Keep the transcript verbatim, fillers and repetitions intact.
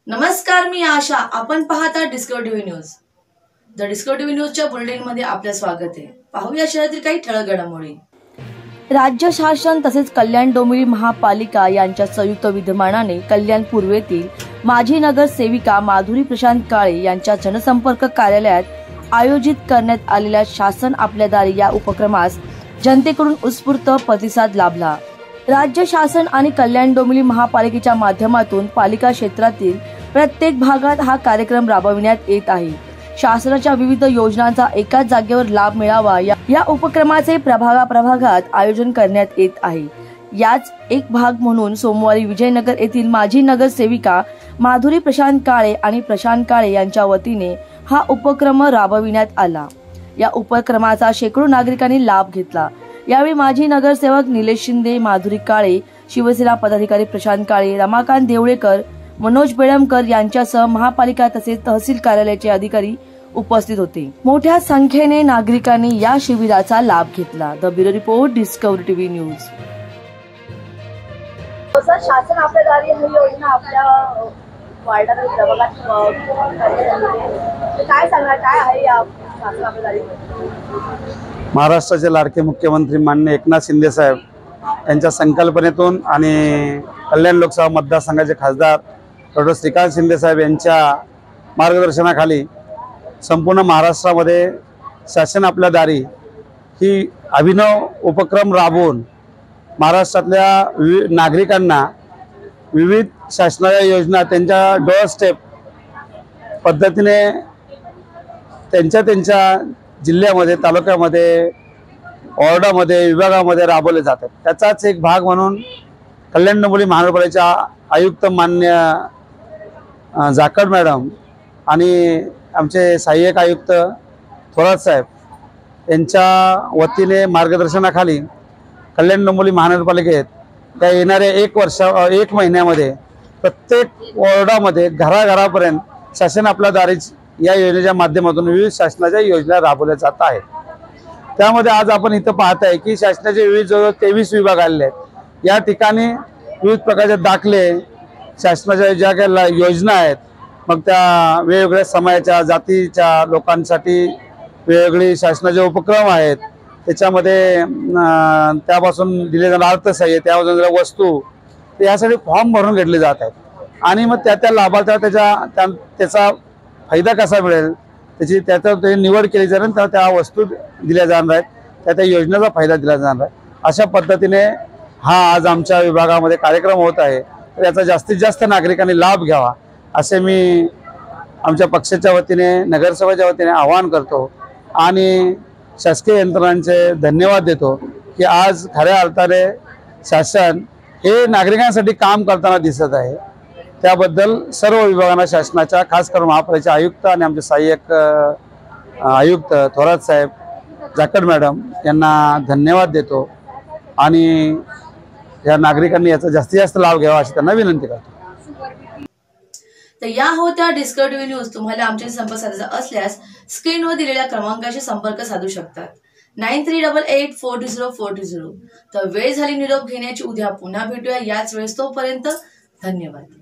नमस्कार, मी आशा. आपण पाहता Discover TV news. The Discover TV न्यूजच्या बुलेटिन मध्ये आपले स्वागत आहे. पाहूया शहरातील काही ठळक घडामोडी. राज्य शासन तसेच कल्याण डोंबिवली महापालिका यांच्या संयुक्त विद्यमानाने कल्याण पूर्वेतील माजी नगरसेविका माधुरी प्रशांत काळे यांच्या जनसंपर्क कार्यालयात आयोजित करण्यात आलेल्या शासन आपल्या दारी या उपक्रमास जनतेकडून उत्स्फूर्त प्रतिसाद लाभला. राज्य शासन आणि कल्याण डोंबिवली महापालिकेच्या माध्यमातून पालिका क्षेत्रातील प्रत्येक भागात हा कार्यक्रम राबविण्यात येत आहे. शासनाच्या विविध योजनांचा एकाच जागेवर लाभ मिळावा या उपक्रमाचे प्रभागाप्रभागात आयोजन करण्यात येत आहे. याच एक भाग म्हणून सोमवारी विजयनगर येथील माजी नगरसेविका माधुरी प्रशांत काळे आणि प्रशांत काळे यांच्या वतीने हा उपक्रम राबविण्यात आला. या उपक्रमाचा शेकडो नागरिकांनी लाभ घेतला. यावेळी माजी नगरसेवक निलेश शिंदे, माधुरी काळे, शिवसेना पदाधिकारी प्रशांत काळे, रमाकांत देवळेकर, मनोज बेळमकर यांच्यासह महापालिका तसेच तहसील कार्यालयाचे अधिकारी उपस्थित होते. मोठ्या संख्येने नागरिकांनी या शिबिराचा लाभ घेतला. The bureau report, Discover TV news. शासन आपल्या दारी ही योजना आपल्या वार्डात काय सांगणार, काय आहे या शासन आपल्या दारी? महाराष्ट्राचे लाडके मुख्यमंत्री माननीय एकनाथ शिंदे साहेब यांच्या संकल्पनेतून आणि कल्याण लोकसभा मतदारसंघाचे खासदार डॉक्टर श्रीकांत शिंदे साहेब यांच्या मार्गदर्शनाखाली संपूर्ण महाराष्ट्रामध्ये शासन आपल्या दारी ही अभिनव उपक्रम राबवून महाराष्ट्रातल्या विविध नागरिकांना विविध शासनाच्या योजना त्यांच्या डोअर स्टेप पद्धतीने त्यांच्या त्यांच्या जिल्ह्यामध्ये, तालुक्यामध्ये, वॉर्डामध्ये, विभागामध्ये राबवले जातात. त्याचाच एक भाग म्हणून कल्याण डोंबिवली महानगरपालिकेच्या आयुक्त मान्य जाकड मॅडम आणि आमचे सहाय्यक आयुक्त थोरात साहेब यांच्या वतीने मार्गदर्शनाखाली कल्याण डोंबिवली महानगरपालिकेत त्या येणाऱ्या एक वर्षा एक महिन्यामध्ये प्रत्येक वॉर्डामध्ये घराघरापर्यंत शासन आपल्या दारी या योजनेच्या माध्यमातून विविध शासनाच्या योजना राबवल्या जात आहेत. त्यामध्ये आज आपण इथं पाहत आहे की शासनाचे विविध जवळ तेवीस विभाग आलेले आहेत. या ठिकाणी विविध प्रकारचे दाखले, शासनाच्या ज्या काही योजना आहेत, मग त्या वेगवेगळ्या समाजाच्या, जातीच्या लोकांसाठी वेगवेगळे शासनाचे उपक्रम आहेत. त्याच्यामध्ये त्यापासून दिले जाणारे अर्थसहाय्य, त्यापासून वस्तू, यासाठी फॉर्म भरून घेतले जात आहेत. आणि मग त्या त्या लाभार्थ्याला त्याच्या त्याचा फायदा कसा मिळेल त्याची त्याचा निवड केली जाणार, त्या त्या वस्तू दिल्या जाणार आहेत, त्या त्या योजनेचा फायदा दिला जाणार आहे. अशा पद्धतीने हा आज आमच्या विभागामध्ये कार्यक्रम होत आहे. तर याचा जास्तीत जास्त नागरिकांनी लाभ घ्यावा असे मी आमच्या पक्षाच्या वतीने, नगरसेवेच्या वतीने आवाहन करतो आणि शासकीय यंत्रणांचे धन्यवाद देतो की आज खऱ्या अर्थाने शासन हे नागरिकांसाठी काम करताना दिसत आहे. त्याबद्दल सर्व विभागांना शासनाच्या, खास करून महापालिकेचे आयुक्त आणि आमचे सहाय्यक आयुक्त थोरात साहेब, जाकड मॅडम यांना धन्यवाद देतो आणि या नागरिकांनी याचा जास्तीत जास्त लाभ घ्यावा अशी त्यांना विनंती करतो. तर या होत्या डिस्कवर टीव्ही न्यूज. तुम्हाला आमच्याशी संपर्क साधायचा असल्यास स्क्रीनवर दिलेल्या क्रमांकाशी संपर्क साधू शकतात. Nine three double eight four two zero four two zero. तर वेळ झाली निरोप घेण्याची. उद्या पुन्हा भेटूया याच वेळेस. तोपर्यंत धन्यवाद.